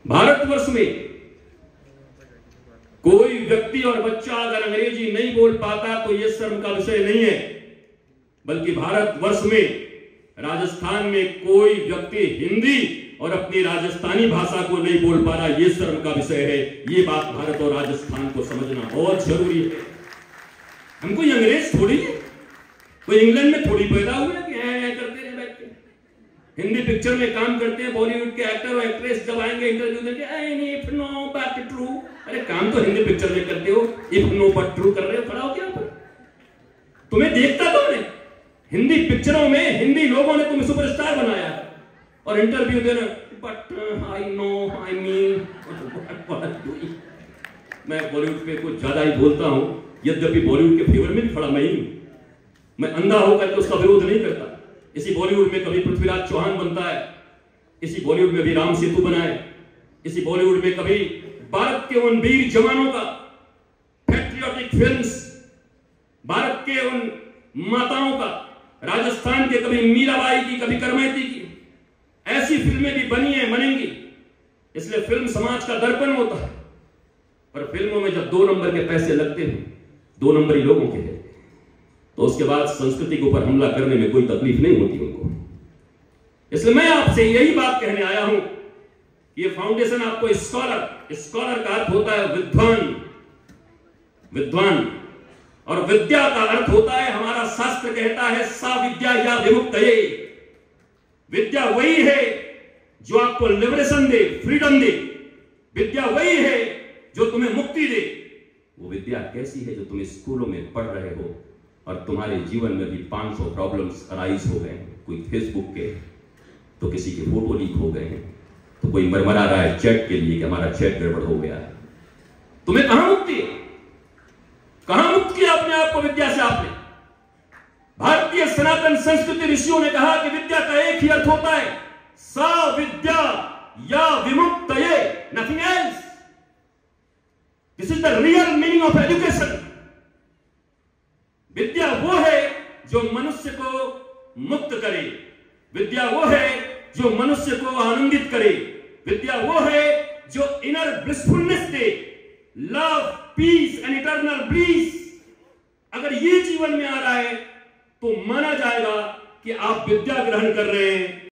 भारतवर्ष में कोई व्यक्ति और बच्चा अगर अंग्रेजी नहीं बोल पाता तो यह शर्म का विषय नहीं है, बल्कि भारतवर्ष में राजस्थान में कोई व्यक्ति हिंदी और अपनी राजस्थानी भाषा को नहीं बोल पा रहा, यह शर्म का विषय है। ये बात भारत और राजस्थान को समझना बहुत जरूरी है। हम कोई अंग्रेज थोड़ी है, कोई इंग्लैंड में थोड़ी पैदा हुए कि ऐ करते रहे बैठ के। हिंदी पिक्चर में काम करते हैं बॉलीवुड के एक्टर और एक्ट्रेस, जब आएंगे इंटरव्यू देंगे इफ नो बट ट्रू। अरे काम तो हिंदी पिक्चर में करते हो, इफ नो बट ट्रू कर रहे हो, खड़ा हो क्या पर? तुम्हें देखता कौन है? हिंदी पिक्चरों में हिंदी लोगों ने तुम्हें सुपरस्टार बनाया और इंटरव्यू देना but I know I mean. मैं बॉलीवुड पे कुछ ज्यादा ही बोलता हूं, यद्यपि बॉलीवुड के फेवर में भी खड़ा मैं ही हूं। मैं अंधा होकर के उसका विरोध नहीं करता। इसी बॉलीवुड में कभी पृथ्वीराज चौहान बनता है, इसी बॉलीवुड में भी राम सेतु बना है, इसी बॉलीवुड में कभी भारत के उन वीर जवानों का पैट्रियोटिक फिल्म्स, भारत के उन माताओं का, राजस्थान के कभी मीराबाई की, कभी करमैती की, ऐसी फिल्में भी बनी हैं, बनेंगी। इसलिए फिल्म समाज का दर्पण होता है। पर फिल्मों में जब 2 नंबर के पैसे लगते हैं, 2 नंबरी लोगों के हैं, तो उसके बाद संस्कृति के ऊपर हमला करने में कोई तकलीफ नहीं होती उनको। इसलिए मैं आपसे यही बात कहने आया हूं कि ये फाउंडेशन आपको स्कॉलर का अर्थ होता है विद्वान, और विद्या का अर्थ होता है, हमारा शास्त्र कहता है सा विद्या या विमुक्तये। विद्या वही है जो आपको लिबरेशन दे, फ्रीडम दे। विद्या वही है जो तुम्हें मुक्ति दे। वो विद्या कैसी है जो तुम स्कूलों में पढ़ रहे हो और तुम्हारे जीवन में भी 500 प्रॉब्लम्स अराइज हो गए हैं। कोई फेसबुक के, तो किसी के फोटो लीक हो गए हैं, तो कोई मरमरा रहा है चैट के लिए कि हमारा चैट गड़बड़ हो गया है। तुम्हें कहां मुक्ति है? कहां मुक्त किया अपने आप को विद्या से आपने? भारतीय सनातन संस्कृति ऋषियों ने कहा कि विद्या का एक ही अर्थ होता है, सा विद्या या विमुक्तये, nothing else. This is the real meaning of education. विद्या वो है जो मनुष्य को मुक्त करे, विद्या वो है जो मनुष्य को आनंदित करे, विद्या वो है जो इनर ब्लिसफुलनेस दे, love, peace and eternal bliss. अगर ये जीवन में आ रहा है तो माना जाएगा कि आप विद्या ग्रहण कर रहे हैं।